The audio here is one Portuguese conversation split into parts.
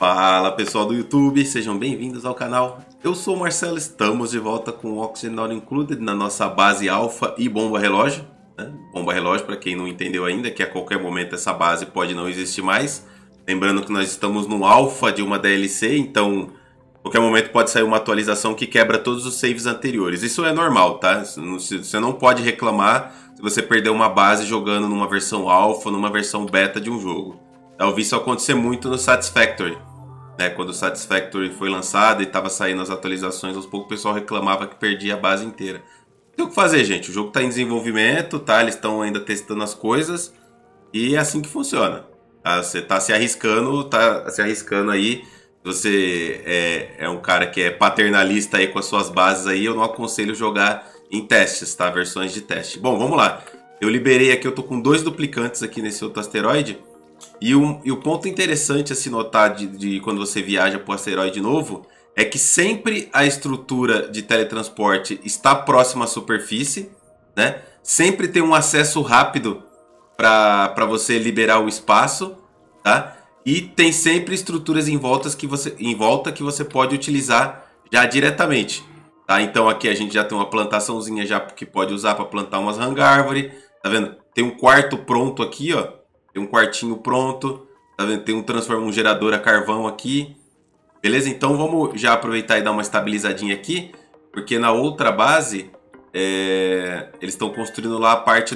Fala pessoal do YouTube, sejam bem-vindos ao canal. Eu sou o Marcelo, estamos de volta com o Oxygen Not Included na nossa base alfa e bomba relógio. Bomba relógio, para quem não entendeu ainda, que a qualquer momento essa base pode não existir mais. Lembrando que nós estamos no alfa de uma DLC, então a qualquer momento pode sair uma atualização que quebra todos os saves anteriores. Isso é normal, tá? Você não pode reclamar se você perder uma base jogando numa versão alfa, numa versão beta de um jogo. Eu vi isso acontecer muito no Satisfactory, né? Quando o Satisfactory foi lançado e estava saindo as atualizações, aos poucos o pessoal reclamava que perdia a base inteira. Não tem o que fazer, gente. O jogo está em desenvolvimento, tá? Eles estão ainda testando as coisas e é assim que funciona. Tá? Você tá se arriscando aí. Você é um cara que é paternalista aí com as suas bases aí, eu não aconselho jogar em testes, tá? Versões de teste. Bom, vamos lá. Eu liberei aqui, eu tô com 2 duplicantes aqui nesse outro asteroide. E o ponto interessante a se notar de quando você viaja para o asteroide novo é que sempre a estrutura de teletransporte está próxima à superfície, né? Sempre tem um acesso rápido para você liberar o espaço, tá? E tem sempre estruturas em volta que você pode utilizar já diretamente, tá? Então aqui a gente já tem uma plantaçãozinha já que pode usar para plantar umas hang-árvore, tá vendo? Tem um quarto pronto aqui, ó. Tem um quartinho pronto, tá vendo? Tem um gerador a carvão aqui. Beleza? Então vamos já aproveitar e dar uma estabilizadinha aqui, porque na outra base eles estão construindo lá a parte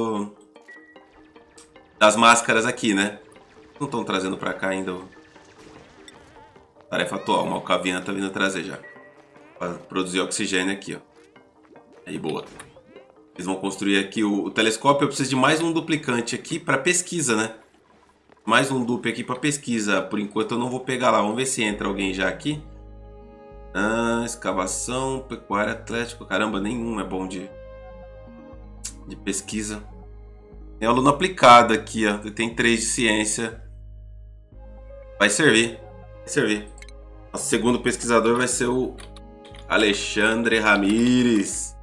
das máscaras aqui, né? Não estão trazendo pra cá ainda. Tarefa atual, o Malkavian tá vindo trazer já. Pra produzir oxigênio aqui, ó. Aí, boa. Eles vão construir aqui o telescópio. Eu preciso de mais um duplicante aqui para pesquisa, né? Mais um dupe aqui para pesquisa. Por enquanto eu não vou pegar lá. Vamos ver se entra alguém já aqui. Escavação, pecuária, atlético. Caramba, nenhum é bom de pesquisa. Tem aluno aplicado aqui, ó. Tem 3 de ciência. Vai servir. Vai servir. Nosso segundo pesquisador vai ser o Alexandre Ramírez.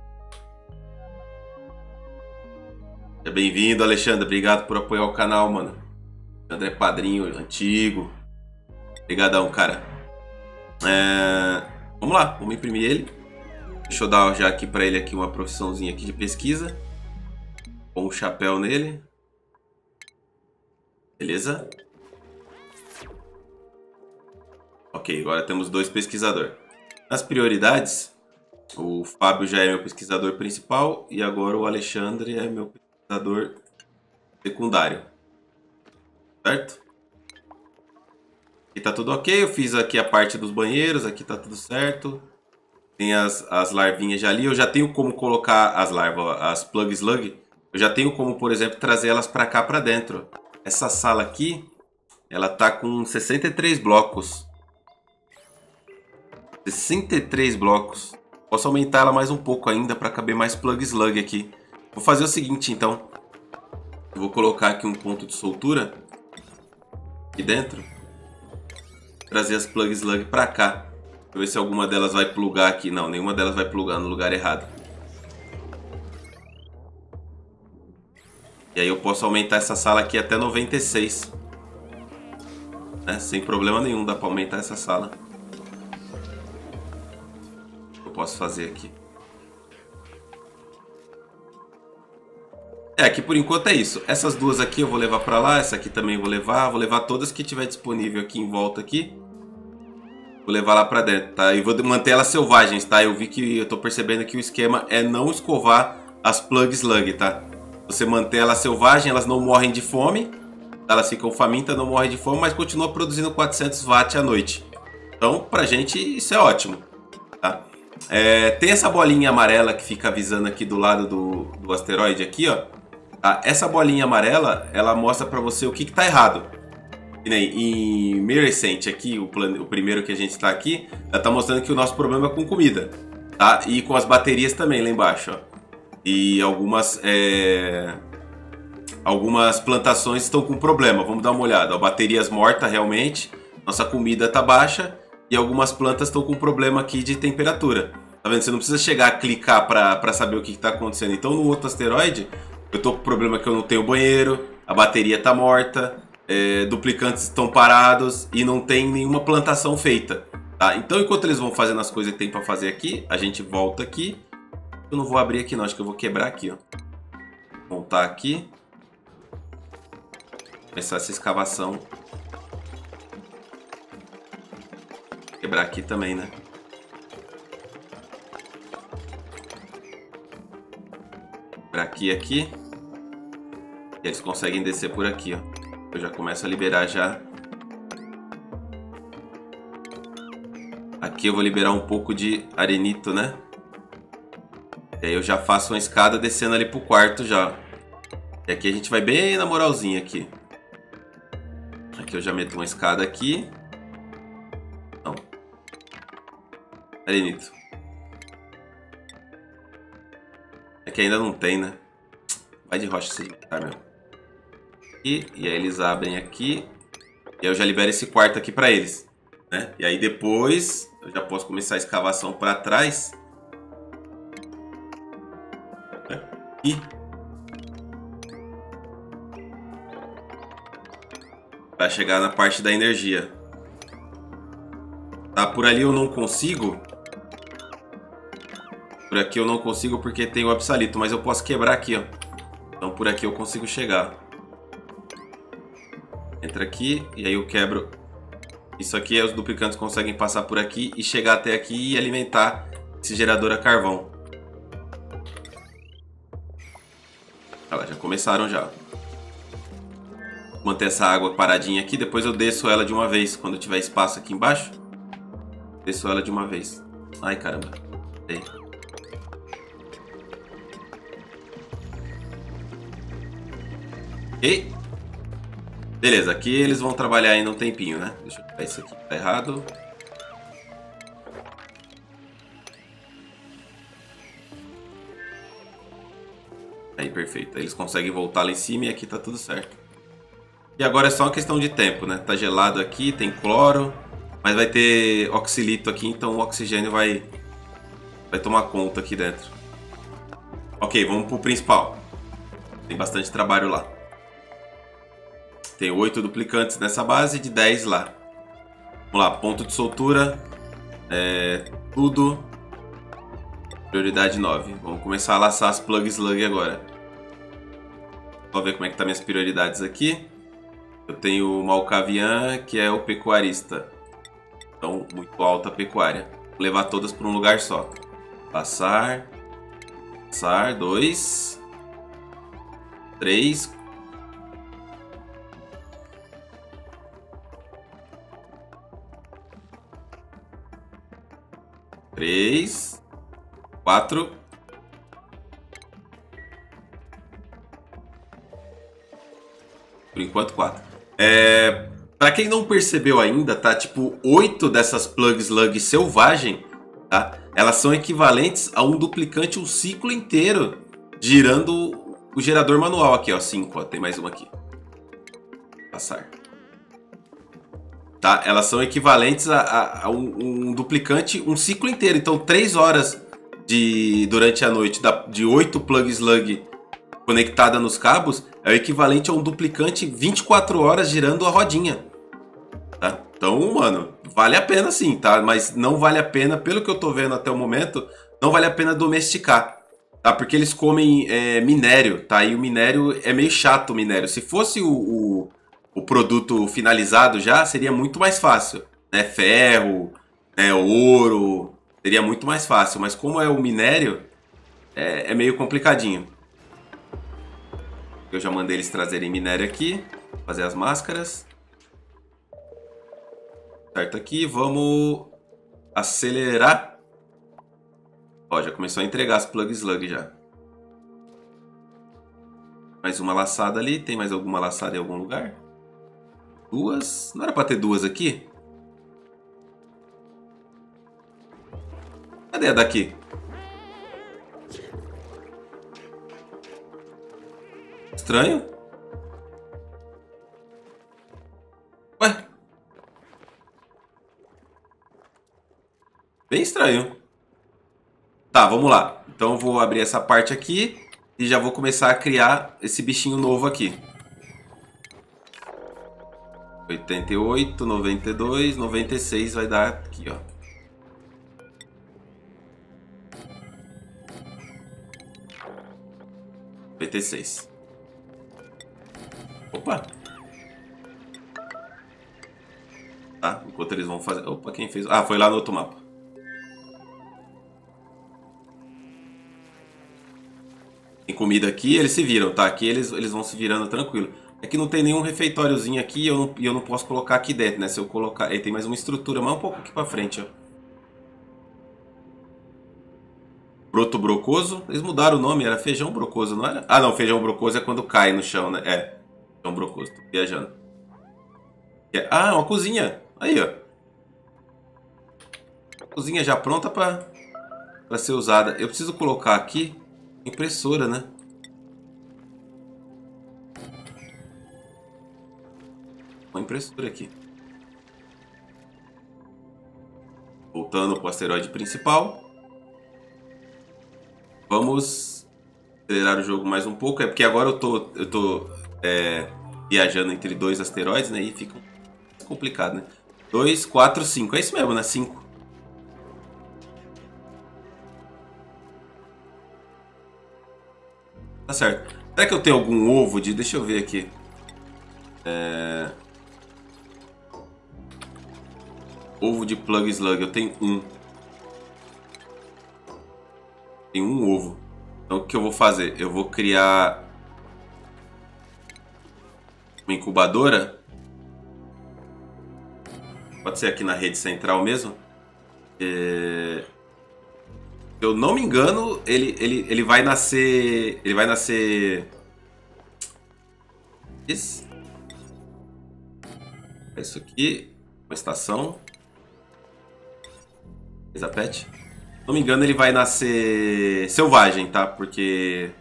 Seja bem-vindo, Alexandre. Obrigado por apoiar o canal, mano. Alexandre é padrinho antigo. Obrigadão, cara. Vamos lá, vamos imprimir ele. Deixa eu dar já aqui pra ele aqui uma profissãozinha aqui de pesquisa. Com um chapéu nele. Beleza? Ok, agora temos 2 pesquisadores. Nas prioridades, o Fábio já é meu pesquisador principal e agora o Alexandre é meu pesquisador secundário. Certo? Aqui tá tudo ok. Eu fiz aqui a parte dos banheiros. Aqui tá tudo certo. Tem as larvinhas já ali. Eu já tenho como colocar as larvas, as plug slug. Eu já tenho como, por exemplo, trazer elas pra cá pra dentro. Essa sala aqui, ela tá com 63 blocos. 63 blocos. Posso aumentar ela mais um pouco ainda para caber mais plug slug aqui. Vou fazer o seguinte, então. Eu vou colocar aqui um ponto de soltura. Aqui dentro. Trazer as plug slug para cá. Deixa eu ver se alguma delas vai plugar aqui. Não, nenhuma delas vai plugar no lugar errado. E aí eu posso aumentar essa sala aqui até 96. Né? Sem problema nenhum, dá para aumentar essa sala. Posso fazer aqui. Aqui por enquanto é isso. Essas duas aqui eu vou levar pra lá. Essa aqui também vou levar todas que tiver disponível aqui em volta aqui. Vou levar lá pra dentro, tá? E vou manter elas selvagens, tá? Eu vi que eu tô percebendo que o esquema é não escovar as plug slug, tá? Você manter elas selvagens, elas não morrem de fome. Elas ficam famintas, não morrem de fome, mas continuam produzindo 400 watts à noite. Então pra gente isso é ótimo, tá? Tem essa bolinha amarela que fica avisando aqui do lado do asteroide aqui, ó. Tá? Essa bolinha amarela, ela mostra pra você o que tá errado. E nem em Miracent aqui, o primeiro que a gente tá aqui, ela tá mostrando que o nosso problema é com comida, tá? E com as baterias também lá embaixo, ó. E algumas plantações estão com problema. Vamos dar uma olhada, ó, baterias mortas realmente. Nossa comida tá baixa. E algumas plantas estão com problema aqui de temperatura. Tá vendo? Você não precisa chegar a clicar para saber o que está acontecendo. Então no outro asteroide, eu tô com o problema que eu não tenho banheiro, a bateria tá morta, duplicantes estão parados e não tem nenhuma plantação feita. Tá? Então, enquanto eles vão fazendo as coisas que tem para fazer aqui, a gente volta aqui. Eu não vou abrir aqui não, acho que eu vou quebrar aqui, ó. Montar aqui. Começar essa escavação. Quebrar aqui também, né? Quebrar aqui e aqui. E eles conseguem descer por aqui, ó. Eu já começo a liberar já. Aqui eu vou liberar um pouco de arenito, né? E aí eu já faço uma escada descendo ali pro quarto já. E aqui a gente vai bem na moralzinha aqui. Aqui eu já meto uma escada aqui. Não. Arenito. Aqui ainda não tem, né? Vai de rocha sedimentar mesmo. E aí eles abrem aqui. E aí eu já libero esse quarto aqui pra eles, né? E aí depois eu já posso começar a escavação pra trás. E para chegar na parte da energia. Tá, por ali eu não consigo. Por aqui eu não consigo porque tem o absalito, mas eu posso quebrar aqui, ó. Então por aqui eu consigo chegar. Entra aqui e aí eu quebro. Isso aqui, os duplicantes conseguem passar por aqui e chegar até aqui e alimentar esse gerador a carvão. Olha lá, já começaram já. Vou manter essa água paradinha aqui, depois eu desço ela de uma vez. Quando tiver espaço aqui embaixo, desço ela de uma vez. Ai, caramba. Aí. Ok. Beleza, aqui eles vão trabalhar ainda um tempinho, né? Deixa eu pegar isso aqui, tá errado. Aí, perfeito. Aí eles conseguem voltar lá em cima e aqui tá tudo certo. E agora é só uma questão de tempo, né? Tá gelado aqui, tem cloro, mas vai ter oxilito aqui, então o oxigênio vai tomar conta aqui dentro. Ok, vamos pro principal. Tem bastante trabalho lá. Tem 8 duplicantes nessa base e de 10 lá. Vamos lá, ponto de soltura. Tudo. Prioridade 9. Vamos começar a laçar as plug slug agora. Vou ver como é que tá minhas prioridades aqui. Eu tenho o Malkavian, que é o pecuarista. Então, muito alta a pecuária. Vou levar todas para um lugar só. Passar. Passar. 2. 3. Três. 4. Por enquanto, 4. Pra quem não percebeu ainda, tá? Tipo, 8 dessas plug slug selvagem, tá? Elas são equivalentes a um duplicante um ciclo inteiro girando o gerador manual aqui, ó. 5, ó. Tem mais uma aqui. Passar. Tá? Elas são equivalentes a um duplicante um ciclo inteiro. Então, 3 horas durante a noite de 8 plug slug conectada nos cabos é o equivalente a um duplicante 24 horas girando a rodinha. Tá? Então, mano, vale a pena sim, tá? Mas não vale a pena, pelo que eu tô vendo até o momento, não vale a pena domesticar. Tá? Porque eles comem minério, tá? E o minério é meio chato, o minério. Se fosse o produto finalizado já, seria muito mais fácil, né? Ferro, ouro, seria muito mais fácil. Mas como é o minério, é meio complicadinho. Eu já mandei eles trazerem minério aqui, fazer as máscaras. Certo aqui, vamos acelerar. Ó, já começou a entregar as plug slug já. Mais uma laçada ali, tem mais alguma laçada em algum lugar? 2, não era pra ter 2 aqui? Cadê a daqui? Estranho. Ué? Bem estranho. Tá, vamos lá. Então eu vou abrir essa parte aqui e já vou começar a criar esse bichinho novo aqui. 88, 92, 96 vai dar aqui, ó. PT6. Opa! Tá, enquanto eles vão fazer... Opa, quem fez? Ah, foi lá no outro mapa. Tem comida aqui, eles se viram, tá? Aqui eles vão se virando tranquilo. É que não tem nenhum refeitóriozinho aqui e eu não posso colocar aqui dentro, né? Se eu colocar... Ele tem mais uma estrutura, mais um pouco aqui pra frente, ó. Broto brocoso. Eles mudaram o nome, era feijão brocoso, não era? Ah, não, feijão brocoso é quando cai no chão, né? É, feijão brocoso, tô viajando. Ah, uma cozinha. Aí, ó. Cozinha já pronta pra ser usada. Eu preciso colocar aqui impressora, né? Uma impressora aqui. Voltando para o asteroide principal. Vamos acelerar o jogo mais um pouco. É porque agora eu tô viajando entre dois asteroides, né? E fica complicado, né? 2, 4, 5. É isso mesmo, né? 5. Tá certo. Será que eu tenho algum ovo de... Deixa eu ver aqui. Ovo de Plug Slug. Eu tenho um. Tem um ovo. Então o que eu vou fazer? Eu vou criar uma incubadora. Pode ser aqui na rede central mesmo. Se eu não me engano, ele vai nascer. Ele vai nascer. Isso aqui. Uma estação. Pet. Se não me engano, ele vai nascer selvagem, tá? Porque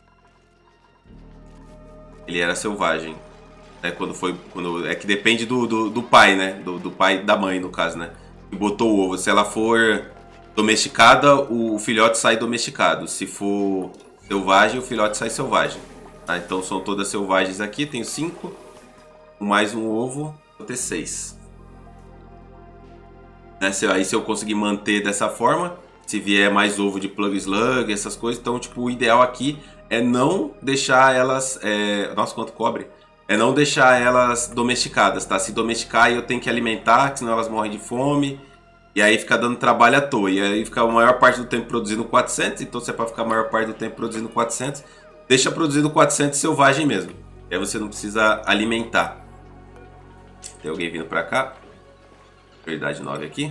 ele era selvagem. É é que depende do pai, né? Do pai e da mãe, no caso, né? Que botou o ovo. Se ela for domesticada, o filhote sai domesticado. Se for selvagem, o filhote sai selvagem. Tá? Então são todas selvagens aqui. Tenho 5. Mais um ovo. Vou ter 6. Né? Aí se eu conseguir manter dessa forma, se vier mais ovo de Plug Slug, essas coisas, então tipo, o ideal aqui é não deixar elas... Nossa, quanto cobre! É não deixar elas domesticadas, tá? Se domesticar, eu tenho que alimentar, senão elas morrem de fome. E aí fica dando trabalho à toa. E aí fica a maior parte do tempo produzindo 400. Então se é pra ficar a maior parte do tempo produzindo 400, deixa produzindo 400 selvagem mesmo. E aí você não precisa alimentar. Tem alguém vindo pra cá. Prioridade 9 aqui.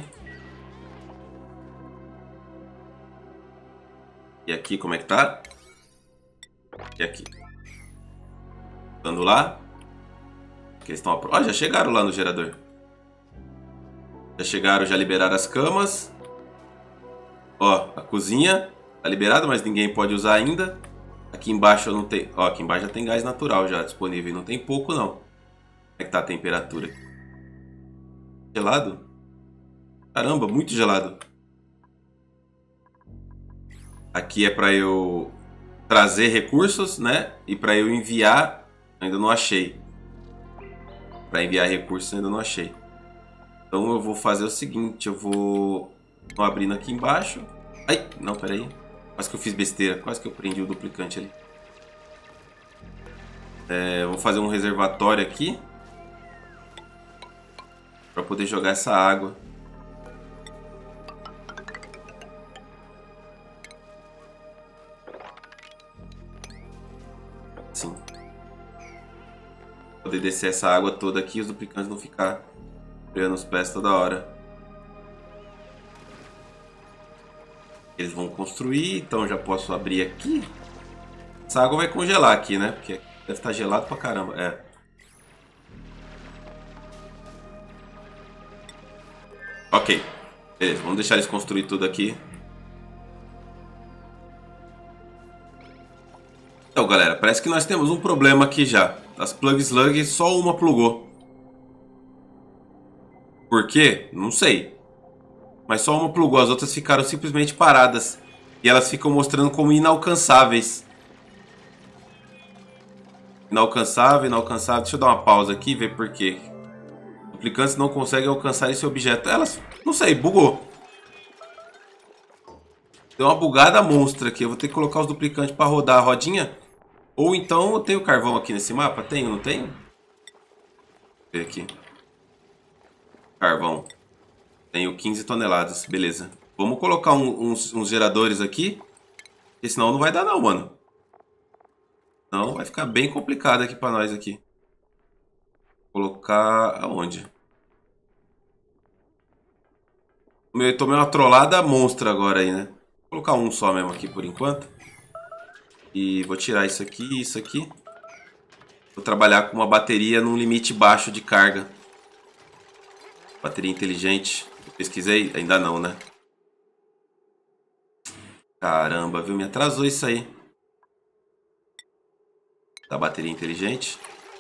E aqui, como é que tá? E aqui. Dando lá. Aqui eles estão... Ó, já chegaram lá no gerador. Já chegaram, já liberaram as camas. Ó, a cozinha tá liberada, mas ninguém pode usar ainda. Aqui embaixo eu não tenho... Ó, aqui embaixo já tem gás natural já disponível. Não tem pouco, não. Como é que tá a temperatura? Gelado? Caramba, muito gelado. Aqui é para eu trazer recursos, né? E para eu enviar, ainda não achei. Para enviar recursos ainda não achei. Então eu vou fazer o seguinte, eu vou abrindo aqui embaixo. Ai, não, peraí. Quase que eu fiz besteira, quase que eu prendi o duplicante ali. Vou fazer um reservatório aqui. Para poder jogar essa água. Sim. Poder descer essa água toda aqui e os duplicantes não ficar freando os pés toda hora. Eles vão construir, então já posso abrir aqui. Essa água vai congelar aqui, né? Porque deve estar gelado pra caramba. Ok. Beleza, vamos deixar eles construir tudo aqui. Então, galera, parece que nós temos um problema aqui já. Das Plug Slug, só uma plugou. Por quê? Não sei. Mas só uma plugou, as outras ficaram simplesmente paradas. E elas ficam mostrando como inalcançáveis. Inalcançável, inalcançável. Deixa eu dar uma pausa aqui e ver por quê. Duplicantes não conseguem alcançar esse objeto. Elas, não sei, bugou. Deu uma bugada monstra aqui. Eu vou ter que colocar os duplicantes para rodar a rodinha. Ou então eu tenho carvão aqui nesse mapa? Tenho, não tenho? Vou ver aqui. Carvão. Tenho 15 toneladas, beleza. Vamos colocar uns geradores aqui. Porque senão não vai dar não, mano. Não, vai ficar bem complicado aqui para nós aqui. Colocar aonde? Eu tomei uma trollada monstra agora aí, né? Vou colocar um só mesmo aqui por enquanto. E vou tirar isso aqui e isso aqui. Vou trabalhar com uma bateria num limite baixo de carga. Bateria inteligente. Eu pesquisei? Ainda não, né? Caramba, viu? Me atrasou isso aí. Da bateria inteligente.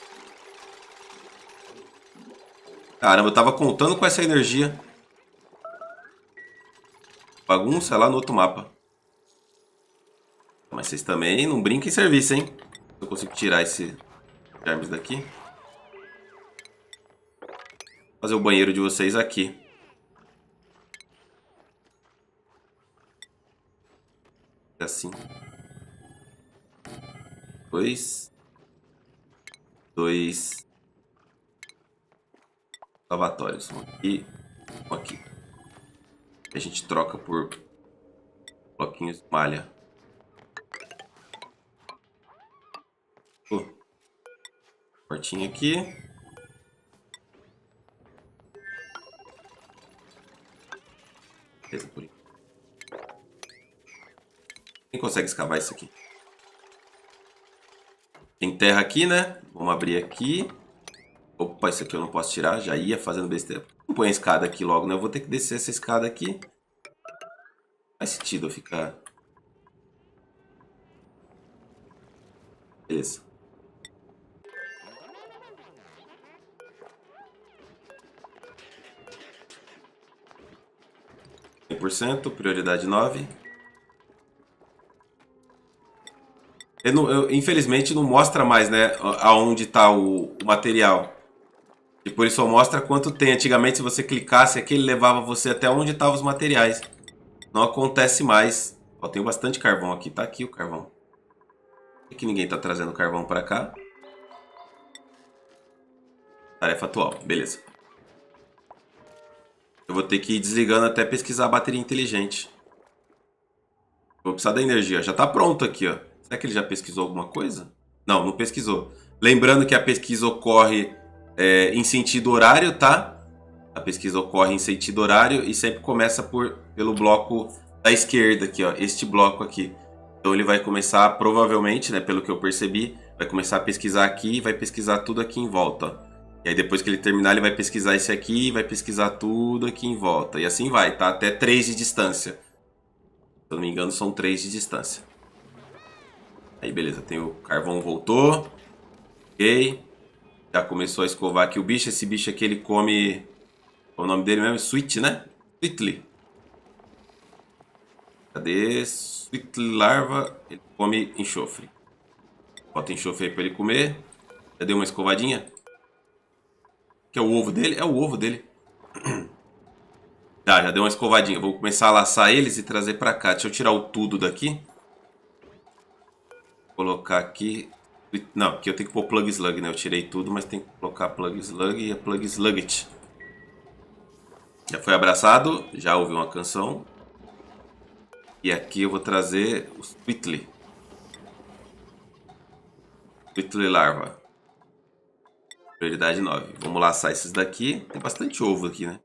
Caramba, eu tava contando com essa energia. Bagunça lá no outro mapa. Mas vocês também não brinquem em serviço, hein? Eu consigo tirar esse germes daqui. Vou fazer o banheiro de vocês aqui. Assim. 2 lavatórios. Um aqui, um aqui. A gente troca por bloquinhos de malha. Portinha aqui. Beleza, por enquanto. Quem consegue escavar isso aqui? Tem terra aqui, né? Vamos abrir aqui. Opa, isso aqui eu não posso tirar. Já ia fazendo besteira. Não põe a escada aqui logo, né? Eu vou ter que descer essa escada aqui. Faz sentido eu ficar... Beleza. Prioridade 9. Infelizmente não mostra mais, né, aonde está o material. E por isso só mostra quanto tem. Antigamente, se você clicasse aqui, ele levava você até onde estavam os materiais. Não acontece mais. Ó, tem bastante carvão aqui. Tá aqui o carvão. Por que ninguém tá trazendo carvão para cá? Tarefa atual. Beleza. Eu vou ter que ir desligando até pesquisar a bateria inteligente. Vou precisar da energia. Já tá pronto aqui, ó. Será que ele já pesquisou alguma coisa? Não, não pesquisou. Lembrando que a pesquisa ocorre em sentido horário, tá? A pesquisa ocorre em sentido horário e sempre começa pelo bloco da esquerda aqui, ó. Este bloco aqui. Então ele vai começar, provavelmente, né, pelo que eu percebi, vai começar a pesquisar aqui e vai pesquisar tudo aqui em volta, ó. E aí depois que ele terminar, ele vai pesquisar esse aqui e vai pesquisar tudo aqui em volta. E assim vai, tá? Até 3 de distância. Se eu não me engano, são 3 de distância. Aí beleza, tem o carvão voltou. Ok. Já começou a escovar aqui o bicho. Esse bicho aqui, ele come... Qual é o nome dele mesmo? Sweet, né? Sweetly. Cadê? Sweetly larva. Ele come enxofre. Bota enxofre aí pra ele comer. Já deu uma escovadinha? Que é o ovo dele? É o ovo dele. Já deu uma escovadinha. Vou começar a laçar eles e trazer pra cá. Deixa eu tirar o tudo daqui. Colocar aqui. Não, aqui eu tenho que pôr plug slug, né? Eu tirei tudo, mas tem que colocar plug slug e a plug slugget. Já foi abraçado. Já ouvi uma canção. E aqui eu vou trazer o Sweetly. Sweetly larva. Prioridade 9. Vamos laçar esses daqui. Tem bastante ovo aqui, né?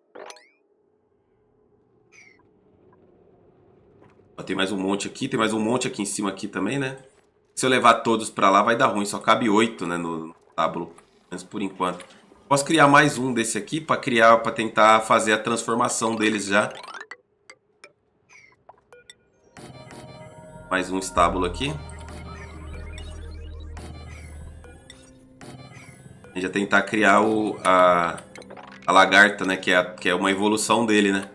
Ó, tem mais um monte aqui. Tem mais um monte aqui em cima aqui também, né? Se eu levar todos pra lá vai dar ruim. Só cabe 8, né, no tábulo. Mas por enquanto. Posso criar mais um desse aqui pra tentar fazer a transformação deles já. Mais um estábulo aqui. A gente já tentar criar a lagarta, né? Que é uma evolução dele, né?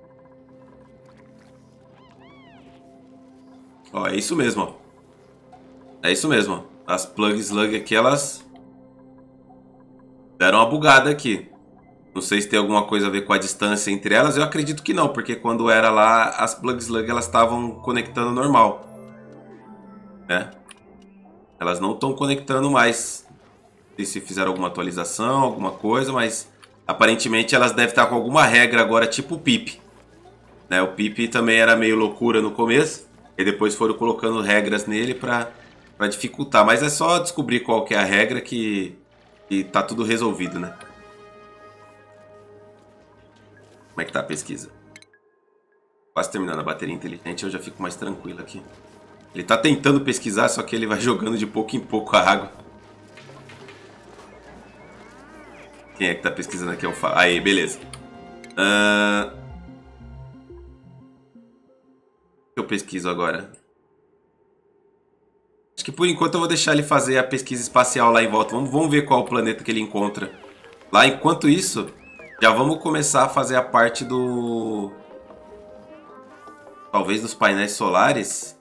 Ó, é isso mesmo, ó. É isso mesmo. As plug slug aqui, elas deram uma bugada aqui. Não sei se tem alguma coisa a ver com a distância entre elas. Eu acredito que não, porque quando era lá, as Plug Slug elas estavam conectando normal, né? Elas não estão conectando mais. Não sei se fizeram alguma atualização, alguma coisa, mas aparentemente elas devem estar com alguma regra agora, tipo o Pip, né? O Pip também era meio loucura no começo, e depois foram colocando regras nele para dificultar. Mas é só descobrir qual que é a regra que tá tudo resolvido, né? Como é que tá a pesquisa? Quase terminando a bateria inteligente, eu já fico mais tranquilo aqui. Ele tá tentando pesquisar, só que ele vai jogando de pouco em pouco a água. Quem é que tá pesquisando aqui? Aí, beleza. O que eu pesquiso agora? Acho que por enquanto eu vou deixar ele fazer a pesquisa espacial lá em volta. Vamos ver qual o planeta que ele encontra. Lá, enquanto isso, já vamos começar a fazer a parte do... talvez dos painéis solares.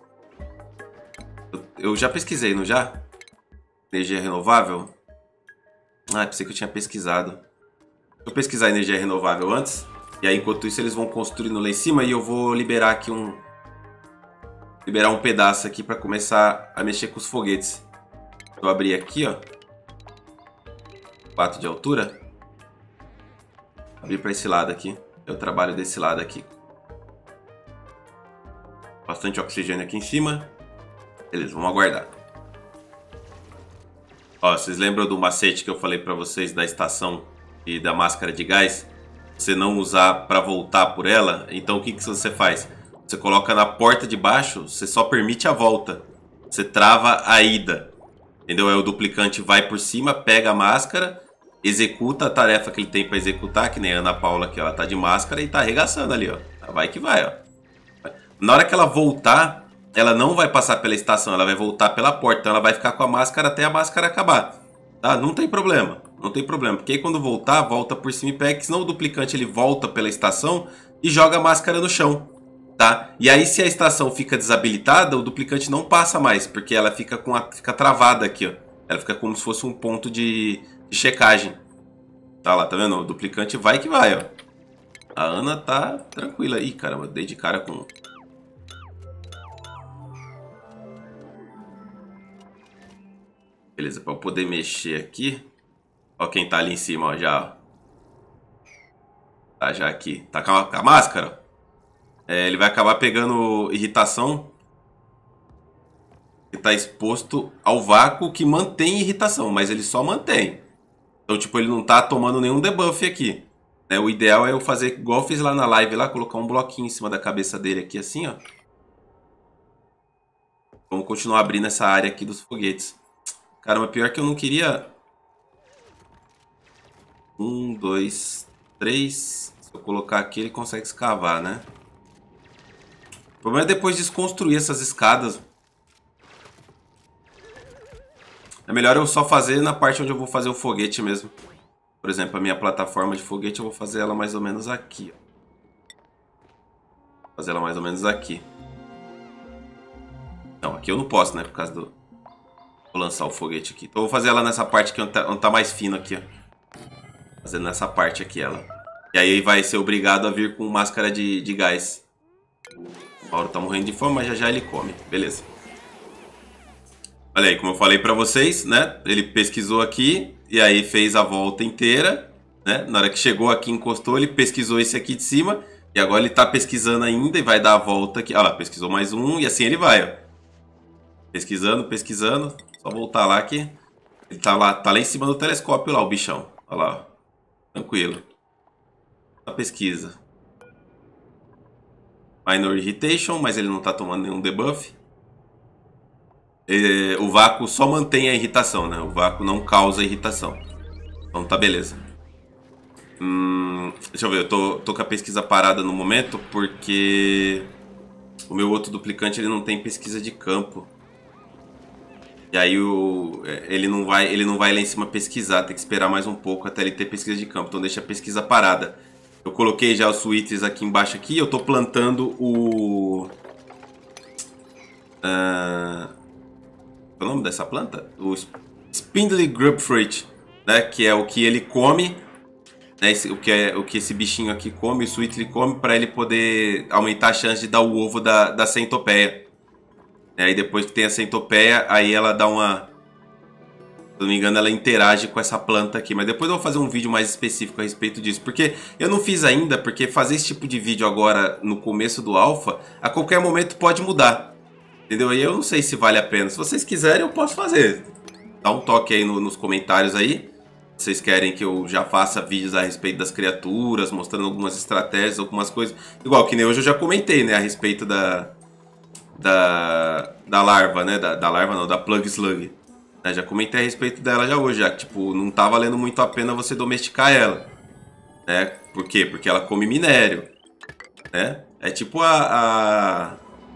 Eu já pesquisei, não já? Energia renovável? Ah, pensei que eu tinha pesquisado. Deixa eu pesquisar energia renovável antes. E aí, enquanto isso, eles vão construindo lá em cima. E eu vou liberar aqui liberar um pedaço aqui para começar a mexer com os foguetes. Vou abrir aqui, ó. 4 de altura. Abrir para esse lado aqui. Eu trabalho desse lado aqui. Bastante oxigênio aqui em cima. Beleza, vamos aguardar. Ó, vocês lembram do macete que eu falei para vocês da estação e da máscara de gás? Você não usar para voltar por ela. Então o que você faz? Você coloca na porta de baixo, você só permite a volta. Você trava a ida. Entendeu? Aí o duplicante vai por cima, pega a máscara, executa a tarefa que ele tem para executar, que nem a Ana Paula aqui, ó, ela tá de máscara e tá arregaçando ali, ó. Vai que vai, ó. Na hora que ela voltar, ela não vai passar pela estação, ela vai voltar pela porta. Então ela vai ficar com a máscara até a máscara acabar. Tá? Não tem problema. Não tem problema. Porque aí quando voltar, volta por cima e pega. Senão o duplicante ele volta pela estação e joga a máscara no chão. Tá? E aí se a estação fica desabilitada, o duplicante não passa mais. Porque ela fica, fica travada aqui, ó. Ela fica como se fosse um ponto de checagem. Tá lá, tá vendo? O duplicante vai que vai, ó. A Ana tá tranquila. Ih, caramba, dei de cara com... Beleza, para eu poder mexer aqui. Ó quem tá ali em cima, ó, já. Tá já aqui. Tá com a máscara, ó. Ele vai acabar pegando irritação. Ele tá exposto ao vácuo que mantém irritação, mas ele só mantém. Então, tipo, ele não tá tomando nenhum debuff aqui. O ideal é eu fazer igual eu fiz lá na live, lá, colocar um bloquinho em cima da cabeça dele aqui, assim, ó. Vamos continuar abrindo essa área aqui dos foguetes. Caramba, pior que eu não queria... 1, 2, 3. Se eu colocar aqui, ele consegue escavar, né? O problema é depois desconstruir essas escadas. É melhor eu só fazer na parte onde eu vou fazer o foguete mesmo. Por exemplo, a minha plataforma de foguete, eu vou fazer ela mais ou menos aqui. Vou fazer ela mais ou menos aqui. Não, aqui eu não posso, né? Por causa do... Vou lançar o foguete aqui. Então eu vou fazer ela nessa parte aqui, onde tá mais fino aqui, ó. Fazendo nessa parte aqui ela. E aí vai ser obrigado a vir com máscara de gás. O Mauro tá morrendo de fome, mas já já ele come. Beleza. Olha aí, como eu falei pra vocês, né? Ele pesquisou aqui e aí fez a volta inteira, né? Na hora que chegou aqui, encostou, ele pesquisou esse aqui de cima. E agora ele tá pesquisando ainda e vai dar a volta aqui. Olha lá, pesquisou mais um e assim ele vai, ó. Pesquisando, pesquisando. Só voltar lá que ele tá lá em cima do telescópio lá, o bichão. Olha lá, ó. Tranquilo. A pesquisa. Minor Irritation, mas ele não tá tomando nenhum debuff. O vácuo só mantém a irritação, né? O vácuo não causa irritação. Então tá beleza. Deixa eu ver, eu tô com a pesquisa parada no momento porque o meu outro duplicante ele não tem pesquisa de campo. E aí ele não vai lá em cima pesquisar, tem que esperar mais um pouco até ele ter pesquisa de campo. Então deixa a pesquisa parada. Eu coloquei já os switches aqui embaixo aqui, eu tô plantando o... Qual é o nome dessa planta? O Spindly Grapefruit, né? Que é o que ele come né, o que esse bichinho aqui come, o Sweetly come, para ele poder aumentar a chance de dar o ovo da centopeia. Aí depois que tem a centopeia, aí ela dá uma... Se não me engano, ela interage com essa planta aqui. Mas depois eu vou fazer um vídeo mais específico a respeito disso. Porque eu não fiz ainda, porque fazer esse tipo de vídeo agora no começo do alpha, a qualquer momento pode mudar. Entendeu? Aí eu não sei se vale a pena. Se vocês quiserem, eu posso fazer. Dá um toque aí nos comentários aí. Se vocês querem que eu já faça vídeos a respeito das criaturas, mostrando algumas estratégias, algumas coisas. Igual que nem hoje eu já comentei, né? A respeito da larva, né? Da larva não, da Plug Slug. Já comentei a respeito dela já hoje, já que tipo, não tá valendo muito a pena você domesticar ela. Né? Por quê? Porque ela come minério. Né? É tipo a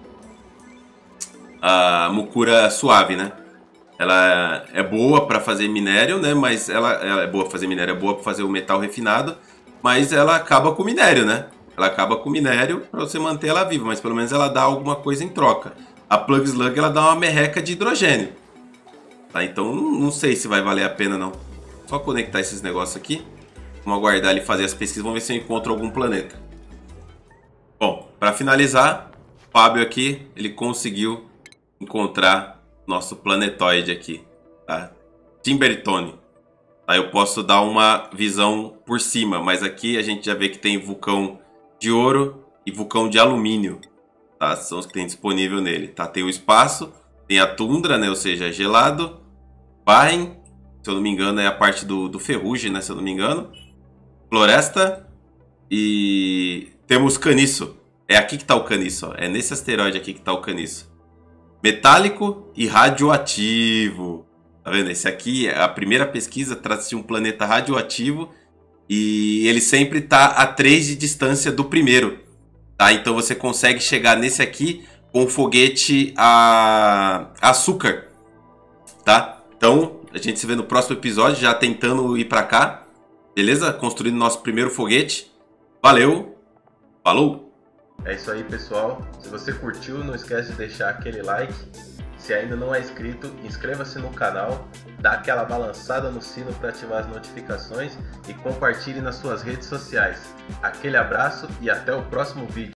mucura suave, né? Ela é boa para fazer minério, né? Mas ela é boa para fazer minério, é boa para fazer o metal refinado, mas ela acaba com o minério, né? Ela acaba com o minério para você manter ela viva, mas pelo menos ela dá alguma coisa em troca. A Plug Slug ela dá uma merreca de hidrogênio. Tá? Então não sei se vai valer a pena não. Só conectar esses negócios aqui. Vamos aguardar ele fazer as pesquisas, vamos ver se eu encontro algum planeta. Bom, para finalizar, o Fábio aqui, ele conseguiu encontrar nosso planetoide aqui, tá? Timbertone. Aí eu posso dar uma visão por cima, mas aqui a gente já vê que tem vulcão de ouro e vulcão de alumínio, tá? São os que tem disponível nele, tá? Tem o espaço, tem a tundra, né? Ou seja, gelado. Barren, se eu não me engano, é a parte do ferrugem, né? Se eu não me engano. Floresta e temos caniço. É aqui que tá o caniço, ó. É nesse asteroide aqui que tá o caniço. Metálico e radioativo. Tá vendo? Esse aqui, a primeira pesquisa, trata-se de um planeta radioativo e ele sempre tá a 3 de distância do primeiro. Tá? Então você consegue chegar nesse aqui com um foguete a açúcar. Tá? Então, a gente se vê no próximo episódio, já tentando ir pra cá. Beleza? Construindo nosso primeiro foguete. Valeu! Falou! É isso aí, pessoal. Se você curtiu, não esquece de deixar aquele like. Se ainda não é inscrito, inscreva-se no canal, dá aquela balançada no sino para ativar as notificações e compartilhe nas suas redes sociais. Aquele abraço e até o próximo vídeo.